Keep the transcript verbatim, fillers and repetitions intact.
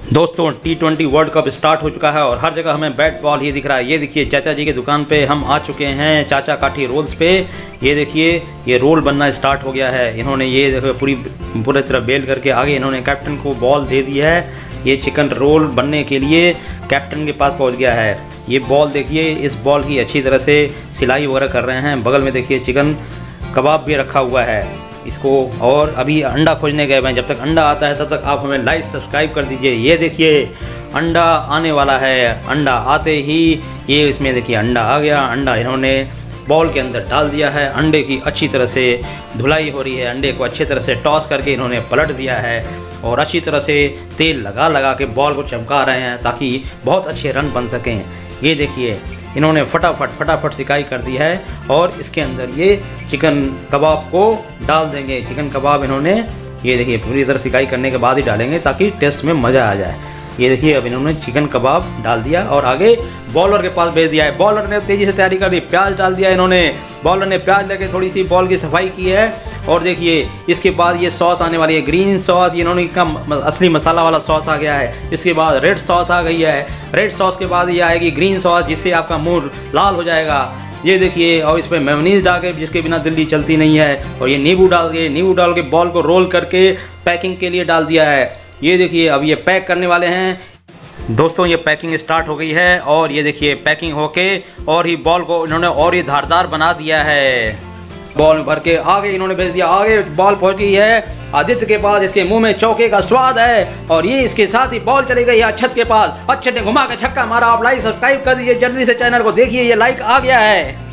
दोस्तों T twenty world cup start हो चुका है और हर जगह हमें बैट बॉल ही दिख रहा है। ये देखिए चाचा जी की दुकान पे हम आ चुके हैं, चाचा काठी रोल्स पे। ये देखिए ये रोल बनना स्टार्ट हो गया है। इन्होंने ये देखो पूरी पूरी तरह बेल करके आगे इन्होंने कैप्टन को बॉल दे दी है। ये चिकन रोल बनने के लिए कैप्टन के पास पहुँच गया है। ये बॉल देखिए, इस बॉल की अच्छी तरह से सिलाई वगैरह कर रहे हैं। बगल में देखिए चिकन कबाब भी रखा हुआ है इसको, और अभी अंडा खोजने गए हैं। जब तक अंडा आता है तब तक आप हमें लाइक सब्सक्राइब कर दीजिए। ये देखिए अंडा आने वाला है। अंडा आते ही ये इसमें देखिए अंडा आ गया। अंडा इन्होंने बॉल के अंदर डाल दिया है। अंडे की अच्छी तरह से धुलाई हो रही है। अंडे को अच्छी तरह से टॉस करके इन्होंने पलट दिया है और अच्छी तरह से तेल लगा लगा के बॉल को चमका रहे हैं ताकि बहुत अच्छे रन बन सकें। ये देखिए इन्होंने फटाफट फटाफट सिकाई कर दी है और इसके अंदर ये चिकन कबाब को डाल देंगे। चिकन कबाब इन्होंने ये देखिए पूरी तरह सिकाई करने के बाद ही डालेंगे ताकि टेस्ट में मज़ा आ जाए। ये देखिए अब इन्होंने चिकन कबाब डाल दिया और आगे बॉलर के पास भेज दिया है। बॉलर ने तेज़ी से तैयारी कर दी, प्याज डाल दिया इन्होंने। बॉलर ने प्याज लेके थोड़ी सी बॉल की सफाई की है और देखिए इसके बाद ये सॉस आने वाली है, ग्रीन सॉस। इन्होंने कम असली मसाला वाला सॉस आ गया है। इसके बाद रेड सॉस आ गई है। रेड सॉस के बाद ये आएगी ग्रीन सॉस, जिससे आपका मुंह लाल हो जाएगा। ये देखिए और इस पर मेयोनीज डाल के, जिसके बिना दिल्ली चलती नहीं है। और ये नींबू डाल के नींबू डाल के बॉल को रोल करके पैकिंग के लिए डाल दिया है। ये देखिए अब ये पैक करने वाले हैं। दोस्तों ये पैकिंग स्टार्ट हो गई है और ये देखिए पैकिंग होके और ही बॉल को इन्होंने और ही धारदार बना दिया है। बॉल में भर के आगे इन्होंने भेज दिया। आगे बॉल पहुंच गई है आदित्य के पास। इसके मुंह में चौके का स्वाद है और ये इसके साथ ही बॉल चली गई है अक्षत के पास। अक्षत ने घुमा के छक्का मारा। आप लाइक सब्सक्राइब कर दीजिए जल्दी से, चैनल को देखिए। ये लाइक आ गया है।